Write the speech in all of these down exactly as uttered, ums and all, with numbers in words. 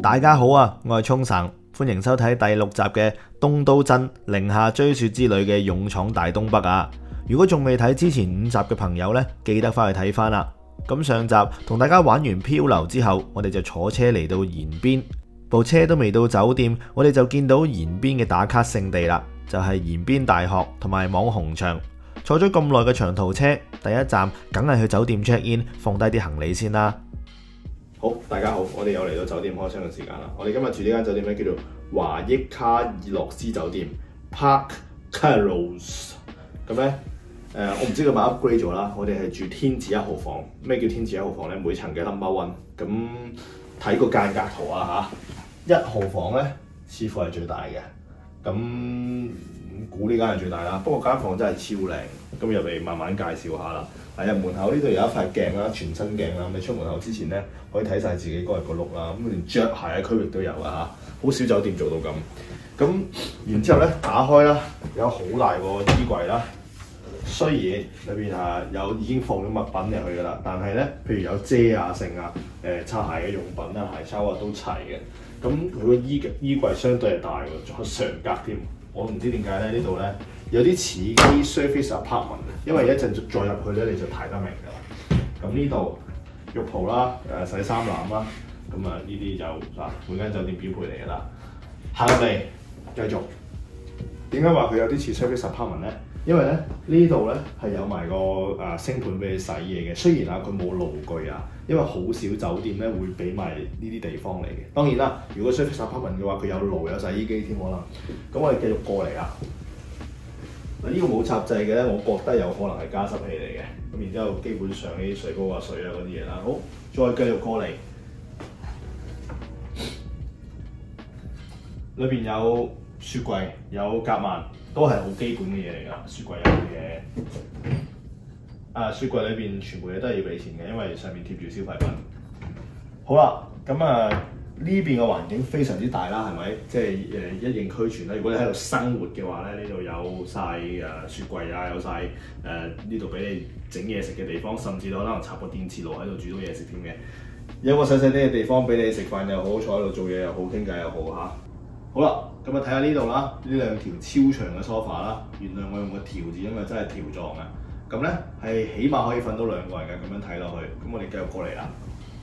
大家好啊，我係沖繩，歡迎收睇第六集嘅東都真寧夏追雪之旅嘅勇闖大東北啊！如果仲未睇之前五集嘅朋友呢，記得翻去睇翻啦。咁上集同大家玩完漂流之後，我哋就坐車嚟到延邊，部車都未到酒店，我哋就見到延邊嘅打卡勝地啦，就係延邊大學同埋網紅場。坐咗咁耐嘅長途車，第一站梗係去酒店 check in， 放低啲行李先啦。好，大家好，我哋又嚟到酒店開箱嘅時間啦。我哋今日住呢間酒店咧，叫做華益卡爾洛斯酒店 Park Caros。咁咧，誒我唔知佢咪 upgrade 咗啦。我哋係住天字一號房。咩叫天字一號房咧？每層嘅 number one。咁睇個間隔圖啊嚇，一號房咧似乎係最大嘅。咁估呢間係最大啦。不過間房真係超靚。咁入嚟慢慢介紹下啦。係啊，門口呢度有一塊鏡啦，全身鏡啦。你出門口之前咧，可以睇晒自己嗰日個 look 啦。咁連着鞋嘅區域都有啊嚇，好少酒店做到咁。咁然之後咧，打開啦，有好大個衣櫃啦。雖然裏邊啊有已經放咗物品入去㗎啦，但係咧，譬如有遮啊、剩啊、誒擦鞋嘅用品啊、鞋抽啊都齊嘅。咁佢個衣衣櫃相對係大喎，仲有上格添。我唔知點解咧，呢度咧有啲似啲 service apartment， 因為一陣再入去咧你就睇得明㗎啦。咁呢度浴袍啦、誒洗衫籃啦，咁啊呢啲就嗱每間酒店標配嚟㗎啦。行入嚟繼續，點解話佢有啲似 service apartment 咧？因為咧呢度咧係有埋個誒星盤俾你洗嘢嘅。雖然啊佢冇爐具啊，因為好少酒店咧會俾埋呢啲地方嚟嘅。當然啦，如果 service apartment 嘅話，佢有爐有洗衣機添可能。咁我哋繼續過嚟啊！嗱呢個冇插掣嘅咧，我覺得有可能係加濕器嚟嘅。咁然之後基本上呢啲水煲啊水啊嗰啲嘢啦，好，再繼續過嚟，裏邊有雪櫃，有夾萬。都係好基本嘅嘢嚟㗎，雪櫃有嘅。啊，雪櫃裏邊全部嘢都係要俾錢嘅，因為上面貼住消費品。好啦，咁啊呢邊嘅環境非常之大啦，係咪？即係誒一應俱全啦。如果你喺度生活嘅話咧，呢度有晒誒雪櫃啊，有晒誒呢度俾你整嘢食嘅地方，甚至可能插個電磁爐喺度煮到嘢食添嘅。有個細細啲嘅地方俾你食飯又好，坐喺度做嘢又好，傾偈又好嚇。好啦，咁啊睇下呢度啦，呢兩條超長嘅 sofa 啦，原諒我用個條字，因為真係條狀嘅。咁咧係起碼可以瞓到兩個人嘅，咁樣睇落去。咁我哋繼續過嚟啦。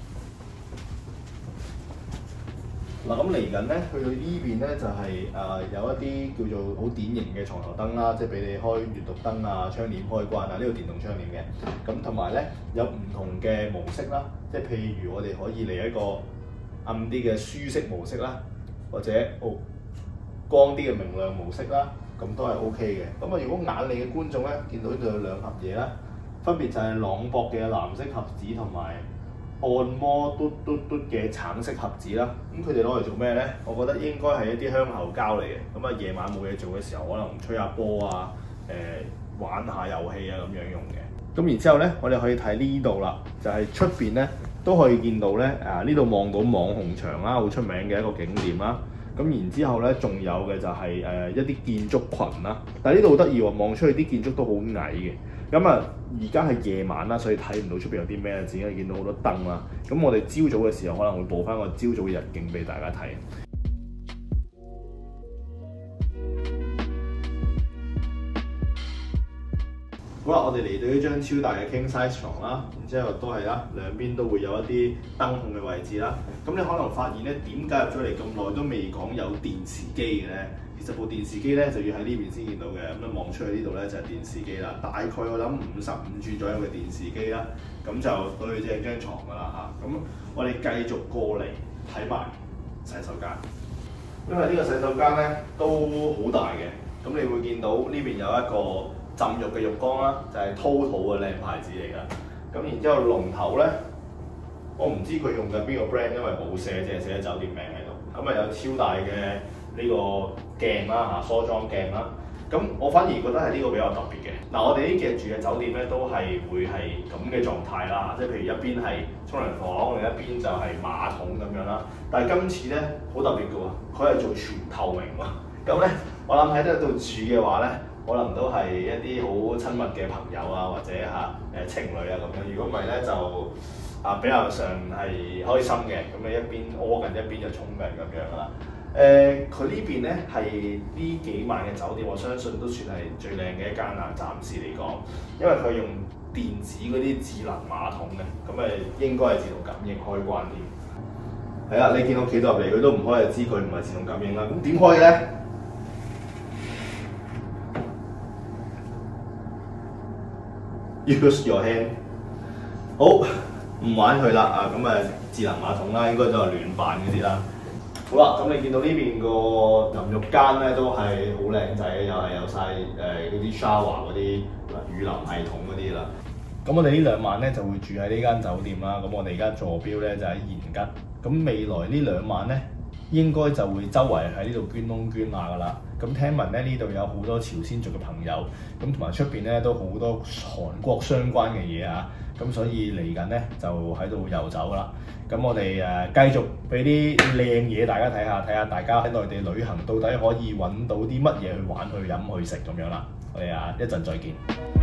嗱，咁嚟緊咧，去到呢邊咧就係、是、誒、呃、有一啲叫做好典型嘅床頭燈啦，即係俾你開閱讀燈啊、窗簾開關啊，呢度電動窗簾嘅。咁同埋咧有唔同嘅模式啦，即係譬如我哋可以嚟一個暗啲嘅舒適模式啦。或者哦光啲嘅明亮模式啦，咁都係 O K 嘅。咁啊，如果眼利嘅觀眾咧，見到呢度有兩盒嘢啦，分別就係朗博嘅藍色盒子同埋按摩嘟嘟嘟嘅橙色盒子啦。咁佢哋攞嚟做咩咧？我覺得應該係一啲香口膠嚟嘅。咁啊，夜晚冇嘢做嘅時候，可能吹下波啊，誒、呃、玩下遊戲啊咁樣用嘅。咁然之後咧，我哋可以睇呢度啦，就係出邊咧。都可以見到咧，啊呢度望到網紅場啦，好出名嘅一個景點啦。咁然之後咧，仲有嘅就係、是、誒、呃、一啲建築群啦。但係呢度好得意喎，望出去啲建築都好矮嘅。咁啊，而家係夜晚啦，所以睇唔到出邊有啲咩，只係見到好多燈啦。咁我哋朝早嘅時候可能會播翻個朝早嘅日景俾大家睇。好啦，我哋嚟到呢張超大嘅 king size 床啦，然之後都係啦，兩邊都會有一啲燈控嘅位置啦。咁你可能發現咧，點解入咗嚟咁耐都未講有電視機嘅咧？其實部電視機咧就要喺呢邊先見到嘅。咁樣望出去呢度咧就係電視機啦，大概我諗五十五寸左右嘅電視機啦。咁就到佢正張床㗎啦嚇。咁我哋繼續過嚟睇埋洗手間，因為呢個洗手間咧都好大嘅。咁你會見到呢邊有一個浸浴嘅浴缸啦，就係 Total 嘅靚牌子嚟㗎。咁然之後龍頭咧，我唔知佢用緊邊個 brand， 因為冇寫，淨係寫咗酒店名喺度。咁啊有超大嘅呢個鏡啦嚇，梳妝鏡啦。咁我反而覺得係呢個比較特別嘅。嗱，我哋呢幾日住嘅酒店咧，都係會係咁嘅狀態啦，即係譬如一邊係沖涼房，另一邊就係馬桶咁樣啦。但係今次咧好特別嘅喎，佢係做全透明喎。咁咧，我諗喺呢度住嘅話咧， 可能都係一啲好親密嘅朋友啊，或者嚇誒情侶啊咁樣。如果唔係咧，就啊比較上係開心嘅，咁你一邊屙緊一邊就沖涼咁樣啦。誒佢呢邊咧係呢幾晚嘅酒店，我相信都算係最靚嘅一間啦，暫時嚟講，因為佢用電子嗰啲智能馬桶嘅，咁誒應該係自動感應開關添。係啊，你見我企到入嚟，佢都唔開就知佢唔係自動感應啦。咁點開咧？ Use your hand。好，唔玩佢啦啊！咁誒智能馬桶啦，應該都係暖版嗰啲啦。好啦，咁你見到呢邊個淋浴間咧都係好靚仔嘅，又係有晒誒嗰啲 shower 嗰啲雨淋系統嗰啲啦。咁我哋呢兩晚咧就會住喺呢間酒店啦。咁我哋而家坐標咧就喺延吉。咁未來呢兩晚咧應該就會周圍喺呢度捐窿捐罅噶啦。咁聽聞咧呢度有好多朝鮮族嘅朋友，咁同埋出邊咧都好多韓國相關嘅嘢啊。咁所以嚟緊咧就喺度遊走啦。咁我哋誒繼續俾啲靚嘢大家睇下，睇下大家喺內地旅行到底可以揾到啲乜嘢去玩、去飲、去食咁樣啦。我哋啊一陣再見。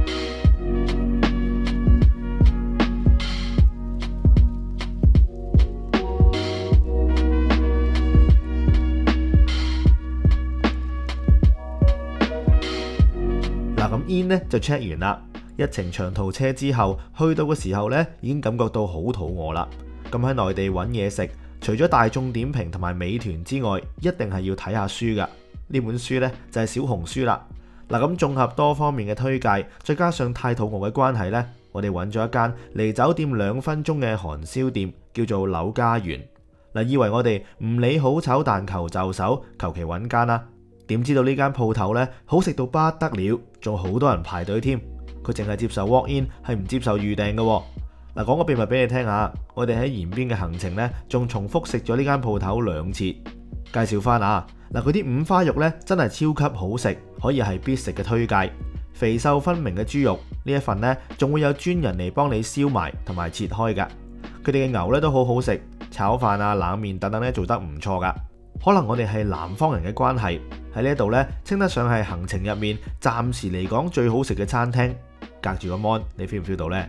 嗱，咁 in 咧就 check 完啦。一程長途車之後，去到嘅時候咧已經感覺到好肚餓啦。咁喺內地揾嘢食，除咗大眾點評同埋美團之外，一定係要睇下書噶。呢本書呢，就係小紅書啦。嗱，咁綜合多方面嘅推介，再加上太肚餓嘅關係呢，我哋揾咗一間離酒店兩分鐘嘅韓燒店，叫做柳家園。嗱，以為我哋唔理好醜但求就手，求其揾間啦。點知道呢間鋪頭呢，好食到不得了，仲好多人排隊添。佢淨係接受 walk in， 係唔接受預訂嘅。嗱，講個秘密俾你聽下，我哋喺延邊嘅行程呢，仲重複食咗呢間鋪頭兩次。介紹翻啊，嗱，佢啲五花肉呢，真係超級好食，可以係必食嘅推介。肥瘦分明嘅豬肉呢一份呢，仲會有專人嚟幫你燒埋同埋切開㗎。佢哋嘅牛呢都好好食，炒飯啊、冷麵等等呢做得唔錯㗎。可能我哋係南方人嘅關係，喺呢度呢，稱得上係行程入面暫時嚟講最好食嘅餐廳。隔住個 mon，你 feel 唔 feel 到呢？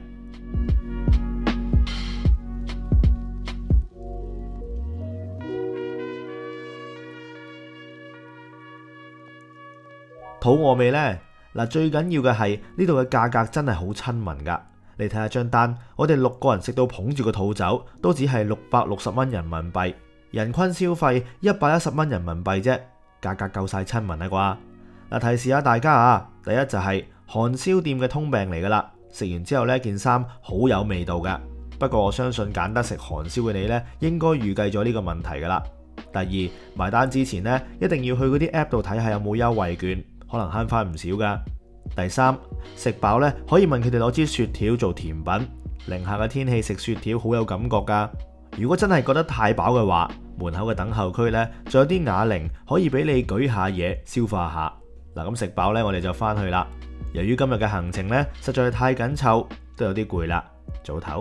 肚餓未呢？嗱，最緊要嘅係呢度嘅價格真係好親民噶。你睇下張單，我哋六個人食到捧住個肚走，都只係六百六十蚊人民幣，人均消費一百一十蚊人民幣啫，價格夠晒親民啊啩！嗱，提示下大家啊，第一就係韓燒店嘅通病嚟噶啦。食完之後呢件衫好有味道噶。不過我相信揀得食韓燒嘅你呢，應該預計咗呢個問題噶啦。第二，埋單之前呢，一定要去嗰啲 app 度睇下有冇優惠券，可能慳翻唔少噶。第三，食飽呢，可以問佢哋攞支雪條做甜品。零下嘅天氣食雪條好有感覺噶。如果真係覺得太飽嘅話，門口嘅等候區呢，仲有啲啞鈴可以俾你舉下嘢消化下。嗱，咁食飽呢，我哋就翻去啦。由於今日嘅行程呢，實在係太緊湊，都有啲攰啦，早唞。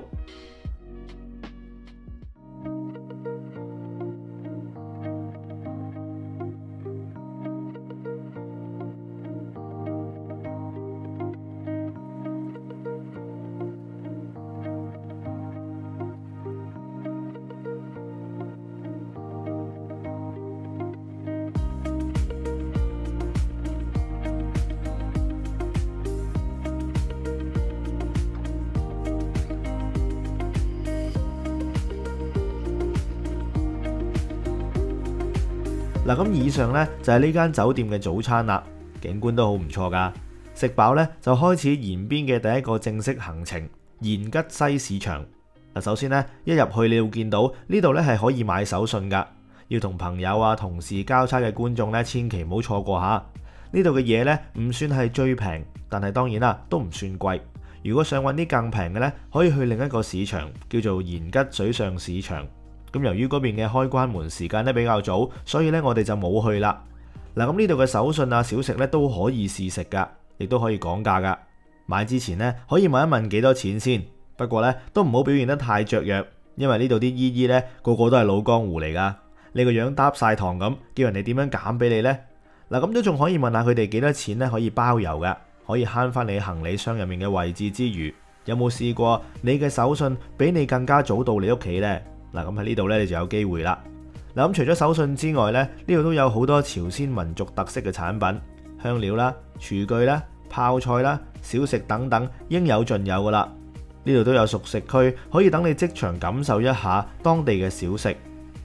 嗱，咁以上呢，就係呢間酒店嘅早餐啦，景觀都好唔錯噶。食飽呢，就開始延邊嘅第一個正式行程——延吉西市場。嗱，首先呢，一入去你會見到呢度呢係可以買手信噶，要同朋友啊、同事交差嘅觀眾呢，千祈唔好錯過下。呢度嘅嘢呢，唔算係最平，但係當然啦，都唔算貴。如果想揾啲更平嘅呢，可以去另一個市場，叫做延吉水上市場。咁由於嗰邊嘅開關門時間咧比較早，所以咧我哋就冇去啦。嗱，咁呢度嘅手信啊、小食咧都可以試食噶，亦都可以講價噶。買之前咧可以問一問幾多錢先。不過咧都唔好表現得太雀躍，因為呢度啲姨姨咧個個都係老江湖嚟噶。你個樣搭晒糖咁，叫人哋點樣減俾你呢？ 嗱，咁都仲可以問下佢哋幾多錢咧可以包郵嘅，可以慳翻你行李箱入面嘅位置之餘，有冇試過你嘅手信比你更加早到你屋企呢？嗱，咁喺呢度咧你就有機會啦。嗱，咁除咗手信之外咧，呢度都有好多朝鮮民族特色嘅產品，香料啦、廚具啦、泡菜啦、小食等等，應有盡有噶啦。呢度都有熟食區，可以等你即場感受一下當地嘅小食。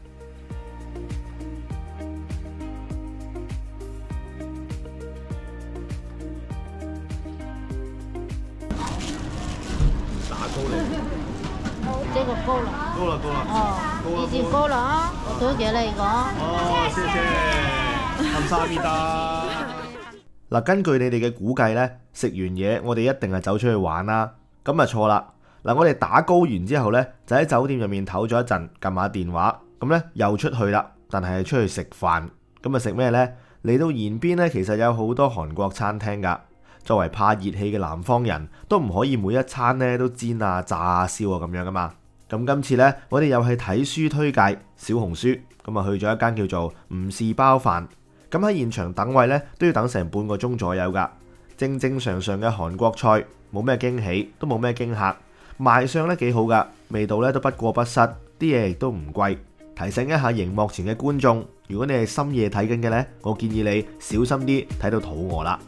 這個夠了， 夠了，夠了， 哦，已經夠了啊！我多謝你個。 哦，謝謝，감사합니다。嗱，根據你哋嘅估計呢，食完嘢我哋一定係走出去玩啦。咁啊錯啦！嗱，我哋打高完之後呢，就喺酒店入面唞咗一陣，撳下電話，咁呢又出去啦。但係出去食飯，咁啊食咩呢？嚟到延邊呢，其實有好多韓國餐廳㗎。作為怕熱氣嘅南方人，都唔可以每一餐呢都煎啊、炸啊、燒啊咁樣噶嘛。咁今次呢，我哋又係睇書推介小紅書，咁啊去咗一間叫做吳氏包飯。咁喺現場等位呢，都要等成半個鐘左右噶。正正常常嘅韓國菜，冇咩驚喜，都冇咩驚嚇，賣相呢幾好噶，味道呢都不過不失，啲嘢亦都唔貴。提醒一下熒幕前嘅觀眾，如果你係深夜睇緊嘅呢，我建議你小心啲，睇到肚餓啦。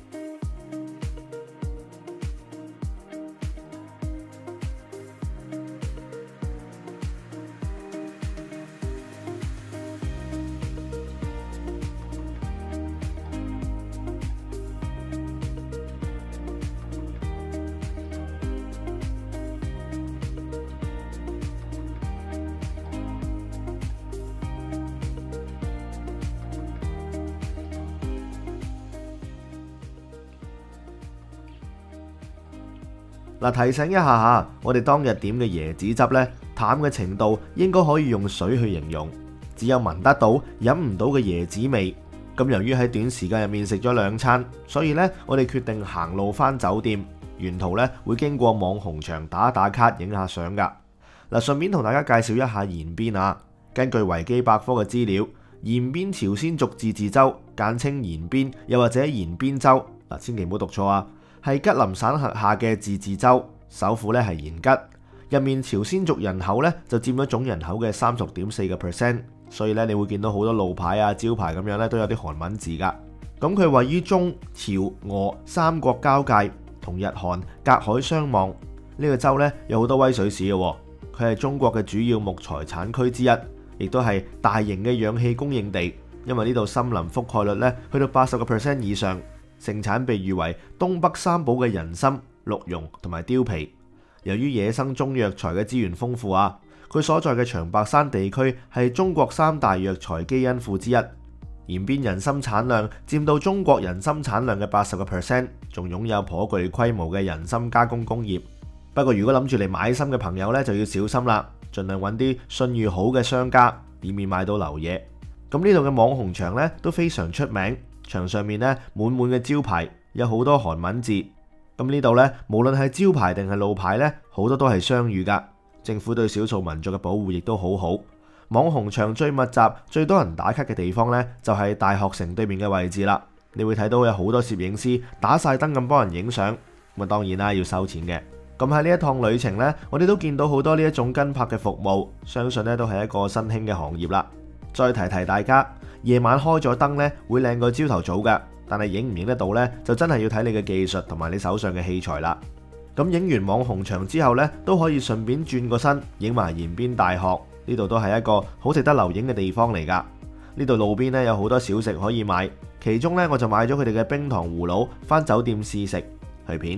嗱，提醒一下嚇，我哋當日點嘅椰子汁呢，淡嘅程度應該可以用水去形容，只有聞得到飲唔到嘅椰子味。咁由於喺短時間入面食咗兩餐，所以呢，我哋決定行路返酒店，沿途呢會經過網紅場打打卡、影下相㗎。嗱，順便同大家介紹一下延邊啊。根據維基百科嘅資料，延邊朝鮮族自治州，簡稱延邊，又或者延邊州，嗱，千祈唔好讀錯啊。係吉林省轄下嘅自治州，首府咧係延吉。入面朝鮮族人口咧就佔咗總人口嘅三十點四個 percent， 所以咧你會見到好多路牌啊、招牌咁樣咧都有啲韓文字噶。咁佢位於中朝俄三國交界，同日韓隔海相望。呢、這個州咧有好多威水史嘅，佢係中國嘅主要木材產區之一，亦都係大型嘅氧氣供應地，因為呢度森林覆蓋率咧去到八十個 percent 以上。盛產被譽為東北三寶嘅人參、鹿茸同埋貂皮。由於野生中藥材嘅資源豐富啊，佢所在嘅長白山地區係中國三大藥材基因庫之一。延邊人參產量佔到中國人參產量嘅八十個 percent， 仲擁有頗具規模嘅人參加工工業。不過如果諗住嚟買參嘅朋友咧，就要小心啦，盡量揾啲信譽好嘅商家，以免買到流嘢。咁呢度嘅網紅場咧都非常出名。牆上面咧滿滿嘅招牌，有好多韓文字。咁呢度咧，無論係招牌定係路牌咧，好多都係雙語噶。政府對少數民族嘅保護亦都好好。網紅場最密集、最多人打卡嘅地方咧，就係大學城對面嘅位置啦。你會睇到有好多攝影師打晒燈咁幫人影相。咁啊，當然啦，要收錢嘅。咁喺呢一趟旅程咧，我哋都見到好多呢一種跟拍嘅服務，相信咧都係一個新興嘅行業啦。再提提大家。夜晚開咗燈咧，會靚過朝頭早㗎，但係影唔影得到呢，就真係要睇你嘅技術同埋你手上嘅器材啦。咁影完網紅場之後呢，都可以順便轉個身影埋延邊大學，呢度都係一個好值得留影嘅地方嚟㗎。呢度路邊呢有好多小食可以買，其中呢，我就買咗佢哋嘅冰糖葫蘆，返酒店試食去片。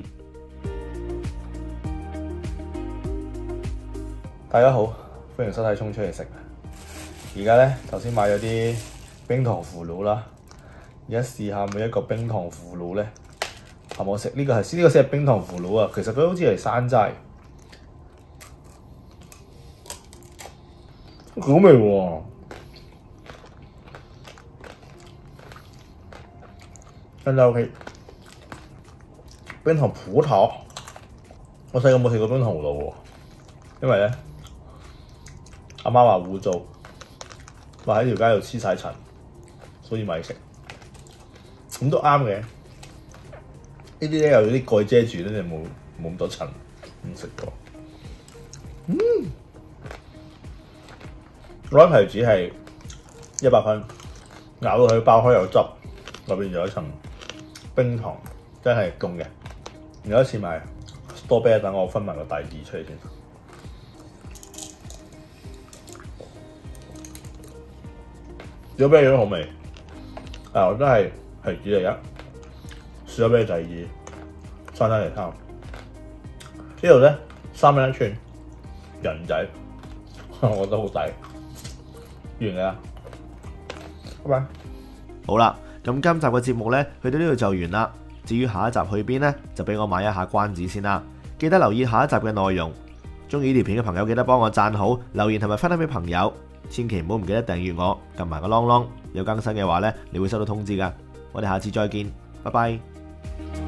大家好，歡迎收睇衝出嚟食。而家呢，頭先買咗啲冰糖葫蘆啦，而家試下每一個冰糖葫蘆咧，係冇食呢個係呢個先係冰糖葫蘆啊！其實佢好似係山寨，好味喎！跟住 OK，冰糖葡萄，我細個冇食過冰糖葫蘆喎，因為咧阿媽話污糟，話喺條街度黐晒塵。所以咪食， 咁都啱嘅。呢啲咧有啲蓋遮住咧，你冇冇咁多塵，唔食過。嗯，攞提子係一百分，咬到佢爆開有汁，入邊有一層冰糖，真係凍嘅。有一次買多啤，等我分埋個大字出嚟先。少啤都好味，但我真係提子嚟嘅，少啤第二，山珍嚟參。呢度咧三蚊一串，人仔，我覺得好抵。完啦，拜拜。好啦，咁今集嘅節目咧，去到呢度就完啦。至於下一集去邊呢，就俾我買一下關子先啦。記得留意下一集嘅內容。中意呢條片嘅朋友記得幫我讚好、留言同埋分享俾朋友。千祈唔好唔記得訂閱我，撳埋個啷啷，有更新嘅話呢，你會收到通知噶。我哋下次再見，拜拜。